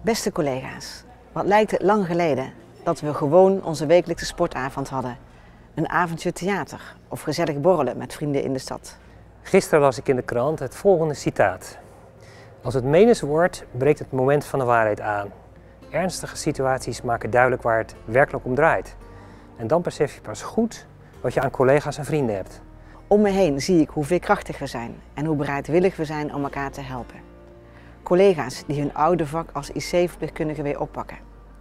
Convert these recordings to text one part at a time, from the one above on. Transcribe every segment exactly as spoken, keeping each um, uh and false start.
Beste collega's, wat lijkt het lang geleden dat we gewoon onze wekelijkse sportavond hadden. Een avondje theater of gezellig borrelen met vrienden in de stad. Gisteren las ik in de krant het volgende citaat. Als het menens wordt, breekt het moment van de waarheid aan. Ernstige situaties maken duidelijk waar het werkelijk om draait. En dan besef je pas goed wat je aan collega's en vrienden hebt. Om me heen zie ik hoe veerkrachtig we zijn en hoe bereidwillig we zijn om elkaar te helpen. Collega's die hun oude vak als I C-verpleegkundige weer oppakken.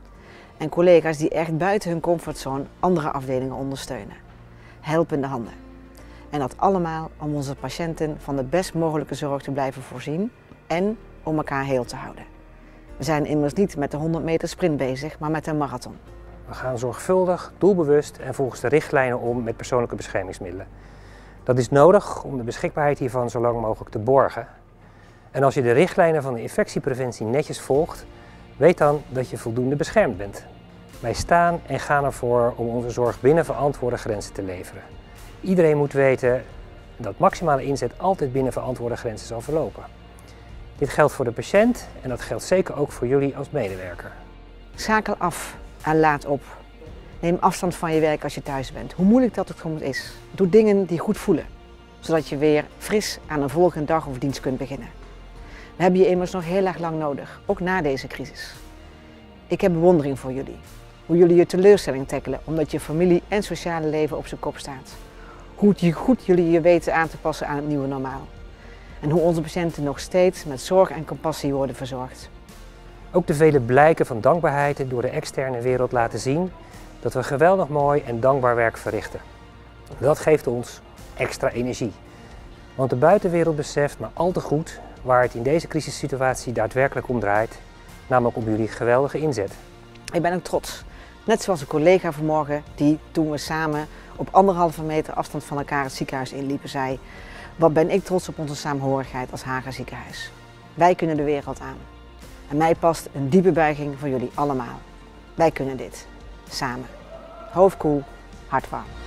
En collega's die echt buiten hun comfortzone andere afdelingen ondersteunen. Helpende handen. En dat allemaal om onze patiënten van de best mogelijke zorg te blijven voorzien en om elkaar heel te houden. We zijn immers niet met de honderd meter sprint bezig, maar met een marathon. We gaan zorgvuldig, doelbewust en volgens de richtlijnen om met persoonlijke beschermingsmiddelen. Dat is nodig om de beschikbaarheid hiervan zo lang mogelijk te borgen. En als je de richtlijnen van de infectiepreventie netjes volgt, weet dan dat je voldoende beschermd bent. Wij staan en gaan ervoor om onze zorg binnen verantwoorde grenzen te leveren. Iedereen moet weten dat maximale inzet altijd binnen verantwoorde grenzen zal verlopen. Dit geldt voor de patiënt en dat geldt zeker ook voor jullie als medewerker. Schakel af en laat op. Neem afstand van je werk als je thuis bent, hoe moeilijk dat het soms is. Doe dingen die goed voelen, zodat je weer fris aan een volgende dag of dienst kunt beginnen. We hebben je immers nog heel erg lang nodig, ook na deze crisis. Ik heb bewondering voor jullie. Hoe jullie je teleurstelling tackelen omdat je familie en sociale leven op zijn kop staat. Hoe goed jullie je weten aan te passen aan het nieuwe normaal. En hoe onze patiënten nog steeds met zorg en compassie worden verzorgd. Ook de vele blijken van dankbaarheid door de externe wereld laten zien dat we geweldig mooi en dankbaar werk verrichten. Dat geeft ons extra energie. Want de buitenwereld beseft maar al te goed waar het in deze crisissituatie daadwerkelijk om draait, namelijk om jullie geweldige inzet. Ik ben ook trots, net zoals een collega vanmorgen die, toen we samen op anderhalve meter afstand van elkaar het ziekenhuis inliepen, zei: wat ben ik trots op onze saamhorigheid als Haga Ziekenhuis. Wij kunnen de wereld aan. En mij past een diepe buiging voor jullie allemaal. Wij kunnen dit. Samen. Hoofd koel, hart warm.